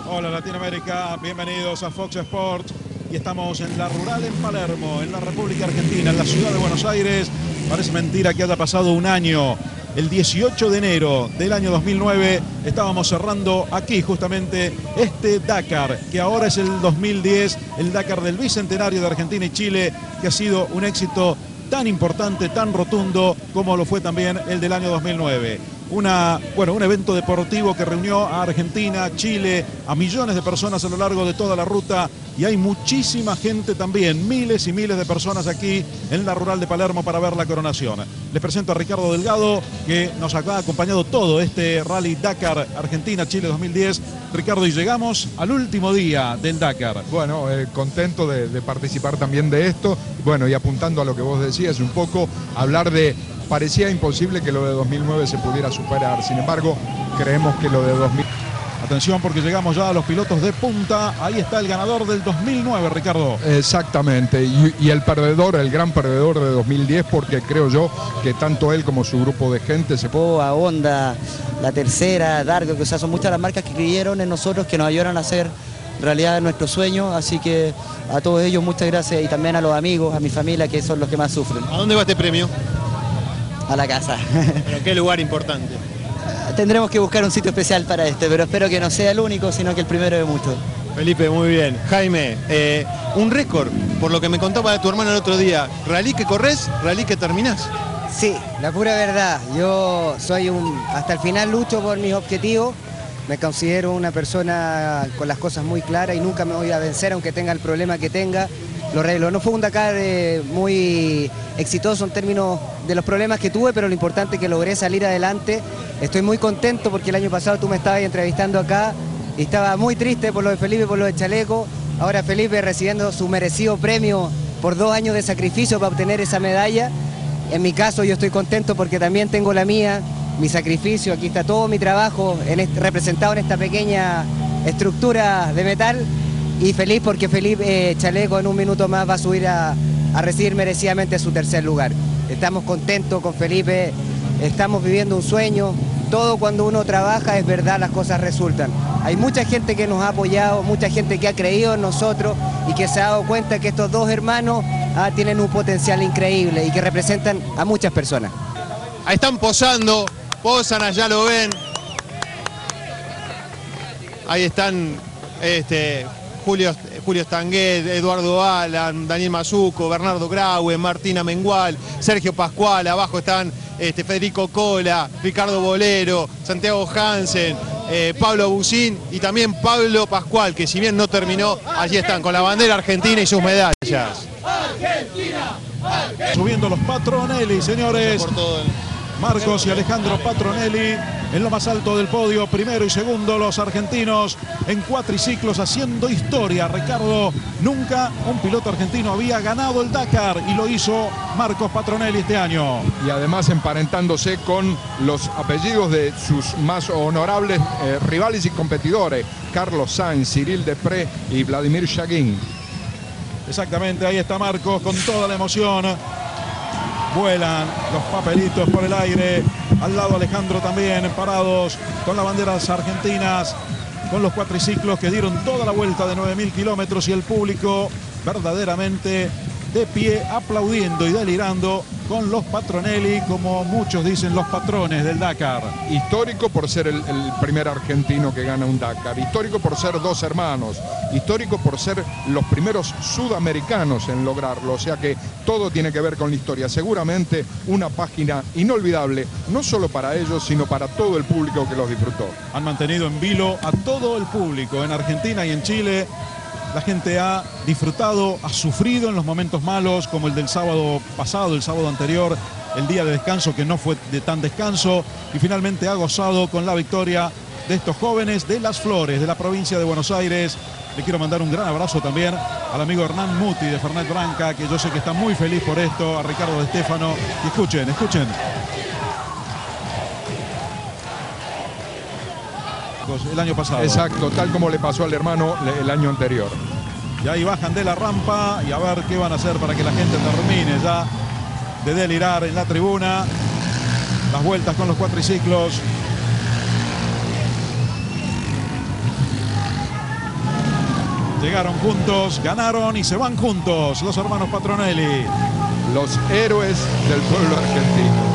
Hola Latinoamérica, bienvenidos a Fox Sports y estamos en la rural en Palermo, en la República Argentina, en la ciudad de Buenos Aires. Parece mentira que haya pasado un año. El 18 de enero del año 2009 estábamos cerrando aquí justamente este Dakar, que ahora es el 2010, el Dakar del Bicentenario de Argentina y Chile, que ha sido un éxito tan importante, tan rotundo como lo fue también el del año 2009. Un evento deportivo que reunió a Argentina, Chile, a millones de personas a lo largo de toda la ruta, y hay muchísima gente también, miles y miles de personas aquí en la rural de Palermo para ver la coronación. Les presento a Ricardo Delgado, que nos ha acompañado todo este Rally Dakar Argentina-Chile 2010. Ricardo, y llegamos al último día del Dakar. Bueno, contento de participar también de esto. Bueno, y apuntando a lo que vos decías, un poco hablar de... Parecía imposible que lo de 2009 se pudiera superar, sin embargo, creemos que lo de 2000... Atención, porque llegamos ya a los pilotos de punta. Ahí está el ganador del 2009, Ricardo. Exactamente, y el perdedor, el gran perdedor de 2010, porque creo yo que tanto él como su grupo de gente se... A Honda, La Tercera, Dargo, que son muchas las marcas que creyeron en nosotros, que nos ayudaron a hacer realidad nuestro sueño, así que a todos ellos muchas gracias, y también a los amigos, a mi familia, que son los que más sufren. ¿A dónde va este premio? A la casa. ¿Pero qué lugar importante? Tendremos que buscar un sitio especial para este, pero espero que no sea el único, sino que el primero de muchos. Felipe, muy bien. Jaime, un récord, por lo que me contaba tu hermano el otro día. ¿Rally que corres? ¿Rally que terminás? Sí, la pura verdad. Yo soy hasta el final lucho por mis objetivos. Me considero una persona con las cosas muy claras y nunca me voy a vencer aunque tenga el problema que tenga. Lo arreglo. No fue un Dakar muy exitoso en términos de los problemas que tuve, pero lo importante es que logré salir adelante. Estoy muy contento porque el año pasado tú me estabas entrevistando acá y estaba muy triste por lo de Felipe, por lo de Chaleco. Ahora Felipe recibiendo su merecido premio por 2 años de sacrificio para obtener esa medalla. En mi caso yo estoy contento porque también tengo la mía, mi sacrificio. Aquí está todo mi trabajo representado en esta pequeña estructura de metal. Y feliz porque Felipe Chaleco en un minuto más va a subir a recibir merecidamente su 3er lugar. Estamos contentos con Felipe, estamos viviendo un sueño. Todo cuando uno trabaja es verdad, las cosas resultan. Hay mucha gente que nos ha apoyado, mucha gente que ha creído en nosotros y que se ha dado cuenta que estos 2 hermanos tienen un potencial increíble y que representan a muchas personas. Ahí están posando, posan, allá lo ven. Ahí están Julio Stanguet, Eduardo Alan, Daniel Mazuco, Bernardo Graue, Martina Mengual, Sergio Pascual. Abajo están Federico Cola, Ricardo Bolero, Santiago Hansen, Pablo Bucín y también Pablo Pascual, que si bien no terminó, allí están con la bandera argentina y sus medallas. Argentina, Argentina. Subiendo los Patronelli, señores. Marcos y Alejandro Patronelli en lo más alto del podio, primero y segundo los argentinos en cuatriciclos haciendo historia. Ricardo, nunca un piloto argentino había ganado el Dakar y lo hizo Marcos Patronelli este año. Y además emparentándose con los apellidos de sus más honorables rivales y competidores, Carlos Sainz, Cyril Depré y Vladimir Shaguin. Exactamente, ahí está Marcos con toda la emoción. Vuelan los papelitos por el aire. Al lado Alejandro también, parados con las banderas argentinas, con los cuatriciclos que dieron toda la vuelta de 9.000 kilómetros y el público verdaderamente de pie, aplaudiendo y delirando con los Patronelli, como muchos dicen, los patrones del Dakar. Histórico por ser el primer argentino que gana un Dakar, histórico por ser 2 hermanos, histórico por ser los primeros sudamericanos en lograrlo, o sea que todo tiene que ver con la historia. Seguramente una página inolvidable, no solo para ellos, sino para todo el público que los disfrutó. Han mantenido en vilo a todo el público en Argentina y en Chile. La gente ha disfrutado, ha sufrido en los momentos malos, como el del sábado pasado, el sábado anterior, el día de descanso que no fue de tan descanso, y finalmente ha gozado con la victoria de estos jóvenes de Las Flores, de la provincia de Buenos Aires. Le quiero mandar un gran abrazo también al amigo Hernán Muti de Fernet Branca, que yo sé que está muy feliz por esto, a Ricardo de Stefano. Y escuchen, escuchen. El año pasado. Exacto, tal como le pasó al hermano el año anterior. Y ahí bajan de la rampa y a ver qué van a hacer para que la gente termine ya de delirar en la tribuna. Las vueltas con los cuatriciclos. Llegaron juntos, ganaron y se van juntos los hermanos Patronelli. Los héroes del pueblo argentino.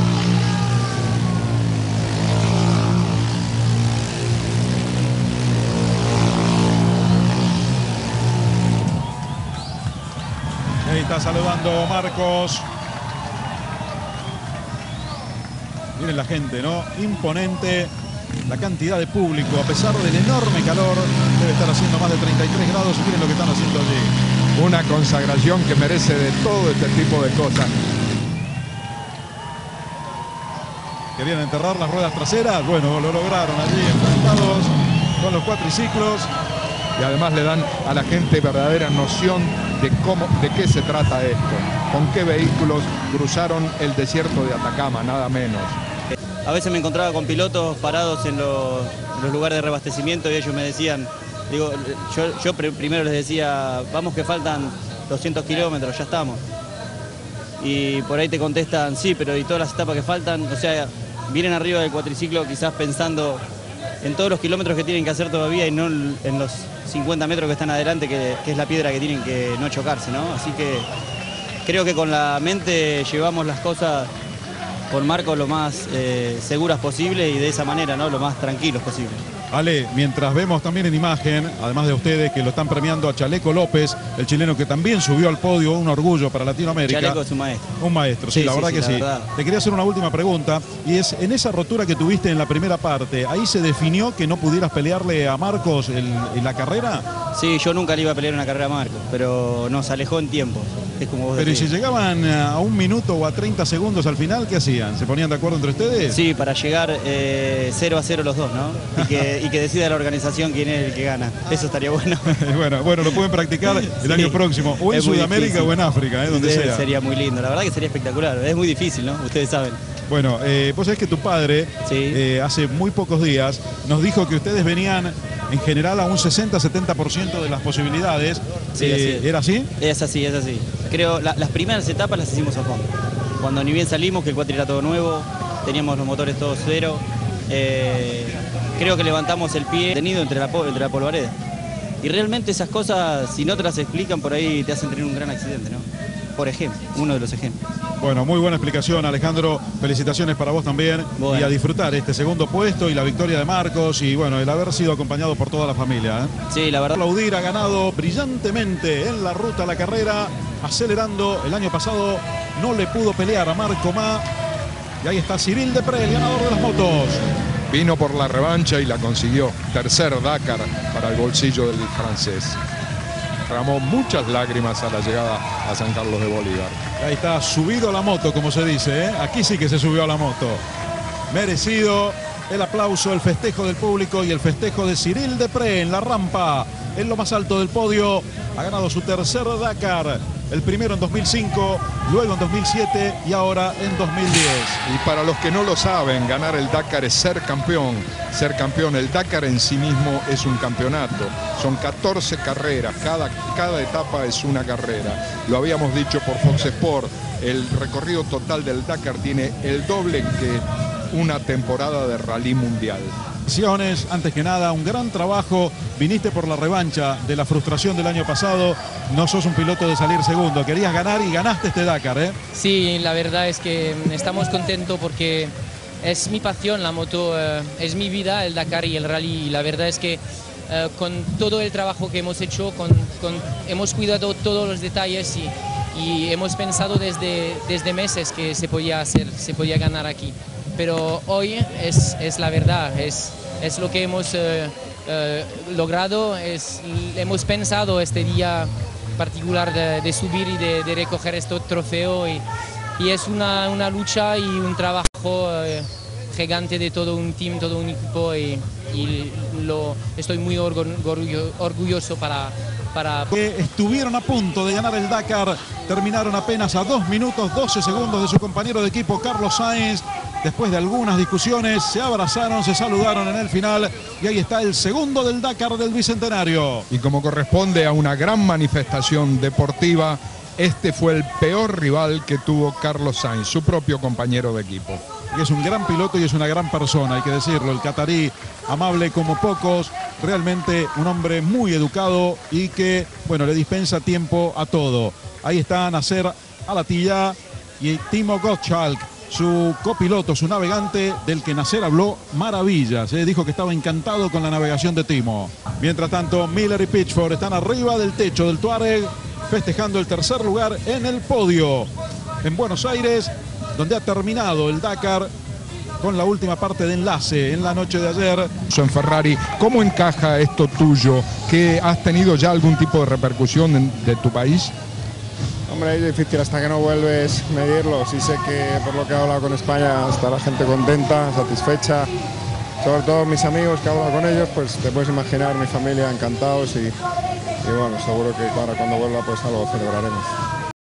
Ahí está saludando Marcos. Miren la gente, ¿no? Imponente la cantidad de público, a pesar del enorme calor. Debe estar haciendo más de 33 grados y miren lo que están haciendo allí. Una consagración que merece de todo este tipo de cosas. Querían enterrar las ruedas traseras. Bueno, lo lograron allí, enfrentados con los cuatriciclos. Y además le dan a la gente verdadera noción de qué se trata esto. Con qué vehículos cruzaron el desierto de Atacama, nada menos. A veces me encontraba con pilotos parados en los lugares de reabastecimiento y ellos me decían, digo, yo primero les decía, vamos que faltan 200 kilómetros, ya estamos. Y por ahí te contestan, sí, pero ¿y todas las etapas que faltan? O sea, vienen arriba del cuatriciclo quizás pensando en todos los kilómetros que tienen que hacer todavía y no en los 50 metros que están adelante, que es la piedra que tienen que no chocarse, ¿no? Así que creo que con la mente llevamos las cosas con Marco lo más seguras posible y de esa manera, ¿no? Lo más tranquilos posible. Ale, mientras vemos también en imagen, además de ustedes que lo están premiando a Chaleco López, el chileno que también subió al podio, un orgullo para Latinoamérica. Chaleco es un maestro. Un maestro, sí, la verdad que sí. Verdad. Te quería hacer una última pregunta y es, en esa rotura que tuviste en la primera parte, ¿ahí se definió que no pudieras pelearle a Marcos en la carrera? Sí, yo nunca le iba a pelear una carrera a Marcos, pero nos alejó en tiempo. Es como vos Pero ¿y decís. si llegaban a 1 minuto o a 30 segundos al final, qué hacían? ¿Se ponían de acuerdo entre ustedes? Sí, para llegar 0-0 los dos, ¿no? Y que decida la organización quién es el que gana. Eso estaría bueno. Bueno, lo pueden practicar el año próximo, o en Sudamérica o en África, donde sea. Sería muy lindo, la verdad que sería espectacular. Es muy difícil, ¿no? Ustedes saben. Bueno, vos sabés que tu padre, hace muy pocos días, nos dijo que ustedes venían en general a un 60-70% de las posibilidades. Sí, así es. ¿Era así? Es así, es así. Creo las primeras etapas las hicimos a fondo. Cuando ni bien salimos, que el cuatri era todo nuevo, teníamos los motores todos cero. Creo que levantamos el pie tenido entre la polvareda. Y realmente esas cosas, si no te las explican, por ahí te hacen tener un gran accidente, ¿no? Por ejemplo, uno de los ejemplos. Bueno, muy buena explicación, Alejandro. Felicitaciones para vos también. Bueno. Y a disfrutar este segundo puesto y la victoria de Marcos y bueno, el haber sido acompañado por toda la familia. Sí, la verdad. Aplaudir, ha ganado brillantemente en la ruta a la carrera, acelerando. El año pasado no le pudo pelear a Marco Ma. Y ahí está Cyril Depré, el ganador de las motos. Vino por la revancha y la consiguió. Tercer Dakar para el bolsillo del francés. Derramó muchas lágrimas a la llegada a San Carlos de Bolívar. Ahí está, subido a la moto, como se dice, ¿eh? Aquí sí que se subió a la moto. Merecido el aplauso, el festejo del público y el festejo de Cyril Depré en la rampa, en lo más alto del podio. Ha ganado su tercer Dakar, el primero en 2005, luego en 2007 y ahora en 2010. Y para los que no lo saben, ganar el Dakar es ser campeón. Ser campeón, el Dakar en sí mismo es un campeonato. Son 14 carreras, cada etapa es una carrera. Lo habíamos dicho por Fox Sport, el recorrido total del Dakar tiene el doble que una temporada de rally mundial. Antes que nada, un gran trabajo. Viniste por la revancha de la frustración del año pasado. No sos un piloto de salir segundo. Querías ganar y ganaste este Dakar, ¿eh? Sí, la verdad es que estamos contentos porque es mi pasión, la moto, es mi vida, el Dakar y el rally. Y la verdad es que con todo el trabajo que hemos hecho, hemos cuidado todos los detalles y hemos pensado desde meses que se podía hacer, se podía ganar aquí. Pero hoy es la verdad, es lo que hemos logrado, hemos pensado este día particular de subir y de recoger este trofeo y es una lucha y un trabajo gigante de todo un team, todo un equipo y estoy muy orgulloso para... Estuvieron a punto de ganar el Dakar, terminaron apenas a 2 minutos 12 segundos de su compañero de equipo Carlos Sainz. Después de algunas discusiones se abrazaron, se saludaron en el final y ahí está el segundo del Dakar del Bicentenario. Y como corresponde a una gran manifestación deportiva, este fue el peor rival que tuvo Carlos Sainz, su propio compañero de equipo. Que es un gran piloto y es una gran persona, hay que decirlo, el catarí, amable como pocos, realmente un hombre muy educado y que, bueno, le dispensa tiempo a todo. Ahí está Nasser Al-Attiyah y Timo Gottschalk, su copiloto, su navegante, del que Nasser habló maravillas, dijo que estaba encantado con la navegación de Timo. Mientras tanto, Miller y Pitchford están arriba del techo del Touareg, festejando el tercer lugar en el podio en Buenos Aires, donde ha terminado el Dakar con la última parte de enlace en la noche de ayer. En Ferrari, ¿cómo encaja esto tuyo? ¿Que has tenido ya algún tipo de repercusión de tu país? Hombre, es difícil hasta que no vuelves medirlo. Sí sé que por lo que he hablado con España está la gente contenta, satisfecha. Sobre todo mis amigos que he hablado con ellos, pues te puedes imaginar, mi familia encantados y bueno, seguro que para cuando vuelva pues algo celebraremos.